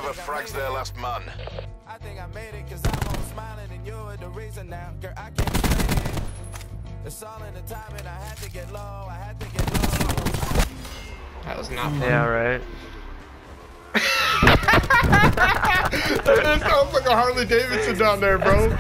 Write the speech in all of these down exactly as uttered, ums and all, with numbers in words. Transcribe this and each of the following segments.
whoever frags their last man. I think I made it cause I'm always smiling and you're the reason now. Girl, I can't explain it. It's all in the time and I had to get low. I had to get low. That was not fun. Yeah, right. It sounds like a Harley Davidson down there, bro.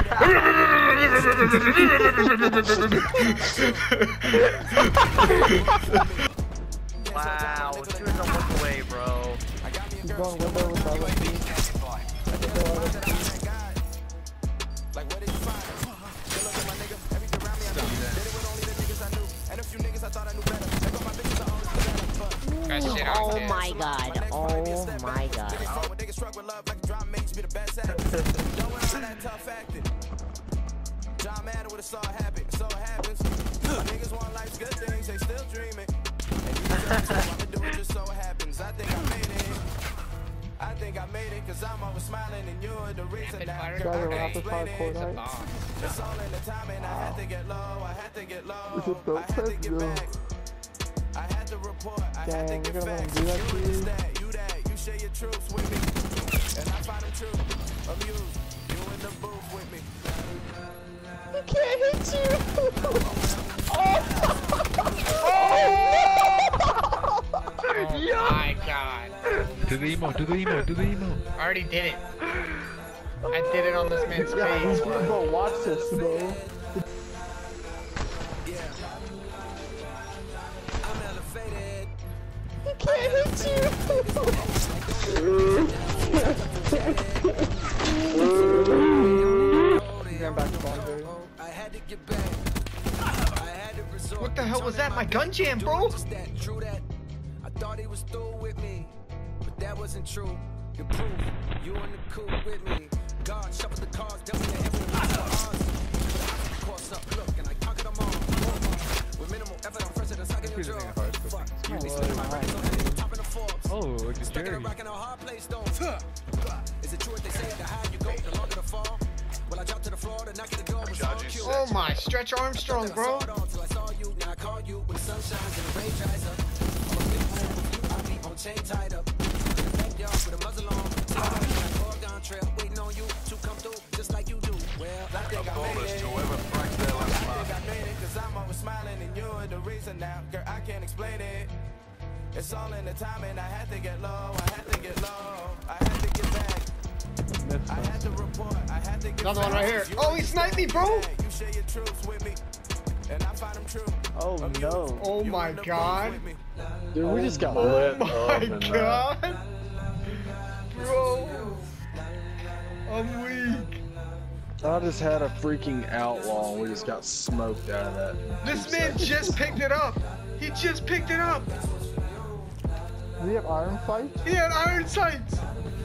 Wow, shooting them one away, bro. He's going window with all the feet. I can go out of the feet. Like what did you find? Good look at my nigga. Everything around me I knew. Did it with only the niggas I knew. And a few niggas I thought I knew better. Check out my bitches I always do better. Got shit on Oh kids. my god. Oh my god. Niggas struck with love like a drama makes me the best at it. Don't worry about that tough acting. John Madden with a saw happen. So it happens. My niggas want life's good things. They still dreaming. And you just I'm gonna do it just so it happens. I think I made it. I think I made it cause I'm always smiling and you're the reason now. Fire Girl, I Driver can't rapid fire explain court it. night. It's all in the time and I had to get low. I had to get low. Don't I had to touch get me. back. I had to report. I had to Dang, get you're gonna facts. do that to You you? is that, you that. You share your truths with me. And I find them true. Amused. You in the booth with me. He can't hit you! Oh my god. Do the emo, do the emo, do the emo. I already did it. I did it on this man's Yeah, he's face. gonna go watch this, bro. Yeah. I'm elevated. He can't hit you! He's going back to Bondberry. I had to get back. I had to resort. What the hell was that? My gun jam, bro. Just that, true that. I thought he was through with me, but that wasn't true. The proof, you in the coupe with me. God shuffled the cards, dealt with the heavy odds. Course up, look, and I conquered them all. With minimal effort, I'm fresh as I can enjoy. Fuck, they spinning my records on the top of the Forbes. Oh, look at Stuck in a Jerry. rock in a hard place, don't. Is it true what they say? The higher you go, the longer the fall. Well, I dropped to the floor, the knock at the door was so cute. Oh my, Stretch Armstrong, bro. Till I saw you, now I call you when the sun shines and the rain dries up. I'm a big man with you, I be on chain tied up. In the backyard with a muzzle on. Oregon Trail, waiting on you to come through just like you do. Well, I think I made it. Whoever frags their last I man. think I made it cause I'm always smiling and you're the reason now. Girl, I can't explain it. It's all in the time and I had to get low. I had to get low. I had to get back. I had to report. I had to get Another one right here. You Oh, he sniped me, bro. You share your truths with me. And I find them true. Oh no. Oh my god. Dude, we just got Oh lit. my god. Bro. I'm weak. I just had a freaking outlaw and we just got smoked out of that. This man just picked it up. He just picked it up. Do we have iron fight? He had iron sights.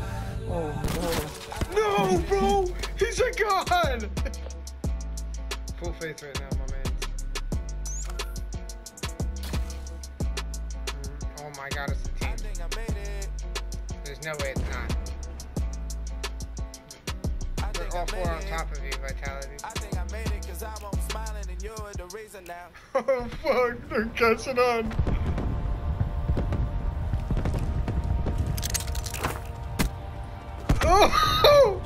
Oh No, bro. He's a god. Full faith right now, my man. Oh my god, it's a team. I think I made it. There's no way it's not. I We're think all I four made on it. top of you, Vitality. I think I made it cause I'm always smiling and you're the reason now. Oh fuck, they're catching on. Oh!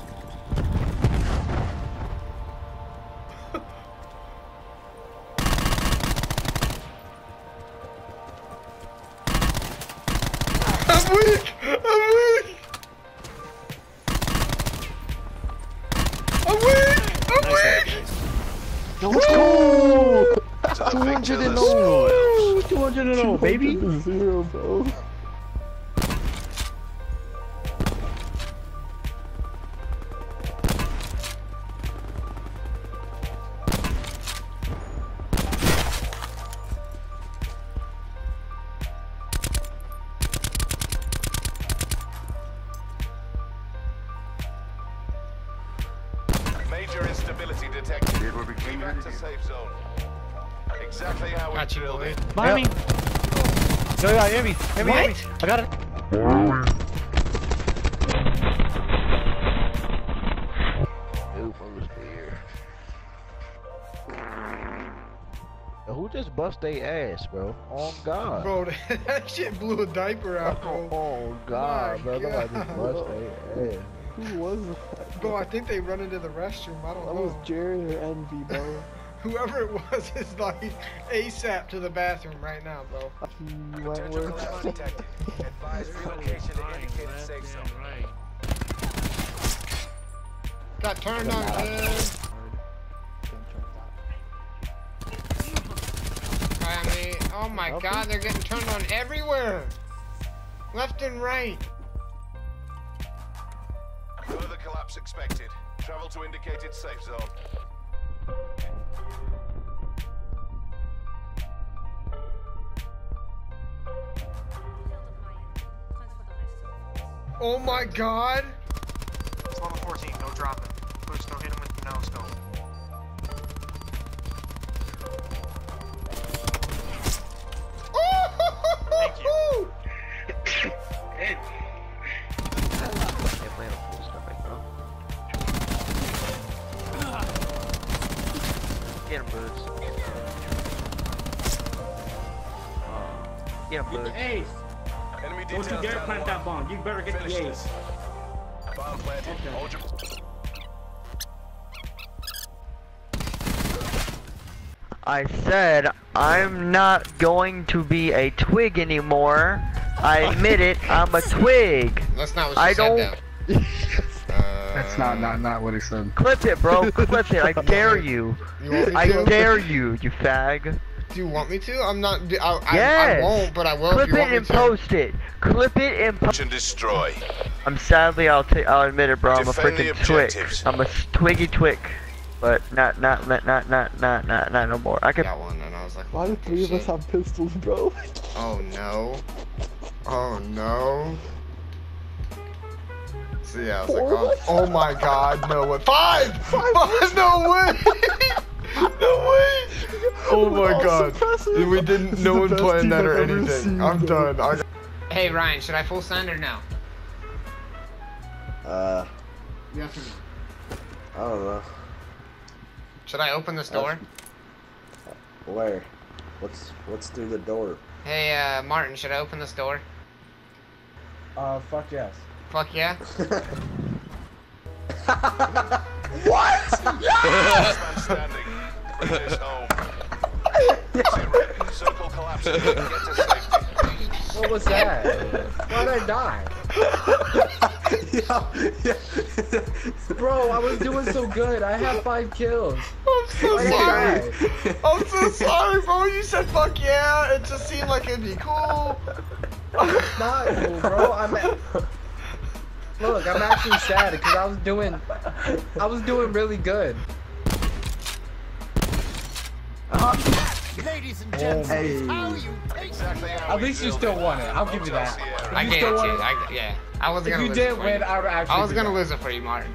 I'm weak! I'm weak! I'm weak! I'm weak! Let's go! two hundred and oh. two hundred and oh, baby! Zero, bro. Major instability detected. Move back to safe zone. Exactly how we Got you, drilled boy. it. Behind me! No, yeah, hear me. Hear me, hear me. I got it. Who just bust their ass, bro. Oh God. Bro, that shit blew a diaper out, bro. Oh God, My bro. Somebody just God. bust their ass. Who was that? Bro, I think they run into the restroom. I don't That know. was Jared or Envy, bro. Whoever it was is like ASAP to the bathroom right now, bro. He Potential went collapse with. detected. Advise relocation to indicated safe zone. Got turned on, dude. I mean, oh my Help God, him? they're getting turned on everywhere. Left and right. Further collapse expected. Travel to indicated safe zone. Oh my God. It's level fourteen, no dropping. Push, no hit him with the no scope. Thank you. Can't play no full stomach, bro. Get him, birds. Oh. Get him, birds. Ace! Enemy Don't you details dare down plant one. that bomb. You better get Finish the ace. this. Bomb planted. Okay. Hold your... I said I'm not going to be a twig anymore. I admit it, I'm a twig. That's not what she I said, don't- though. Uh, That's not not not what he said. Clip it, bro. Clip it. I dare you. You want me I to? dare you, you fag. Do you want me to? I'm not. I, I, I Yes. won't, but I will Clip if you it want me and to. post it. Clip it and post. And destroy. I'm sadly, I'll ta I'll admit it, bro. I'm a Defend the freaking twig. objectives. I'm a s- twiggy twig, but not not not not not not not not no more. I can. Got one, and I was like, Why do three of us have pistols, bro? oh no. Oh no. So yeah, I was Four like, of oh, us? oh my God, no way. Five! Five! No way! No way! Oh my All God. suppressors. We didn't, This is no the one best planned team that or I've ever anything. seen, I'm bro. done. I... Hey Ryan, should I full send or no? Uh, Yes or no? I don't know. Should I open this door? Where? What's what's through the door? Hey, uh, Martin, should I open this door? Uh, fuck yes. Fuck yeah. What? Last man standing. Bring this home. Zero. Circle collapse. Get to safety. What was that? Why'd I die? Bro, I was doing so good. I had five kills. I'm so Why'd I sorry. die? I'm so sorry, bro. You said fuck yeah. It just seemed like it'd be cool. It's not cool, bro. I'm at... Look, I'm actually sad because I was doing, I was doing really good. Ladies and gents, Hey. how you take Exactly how At we least you build still it. won it. I'll give you Hotel that. Sierra. I You gave it still to you. wanna- I, yeah. I wasn't If gonna you lose it didn't for win, you. I would actually. I was do gonna that. lose it for you, Martin.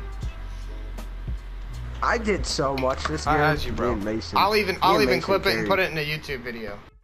I did so much this I year. had you, bro. Me and Mason. I'll even me I'll and even Mason clip it and carried. put it in a YouTube video.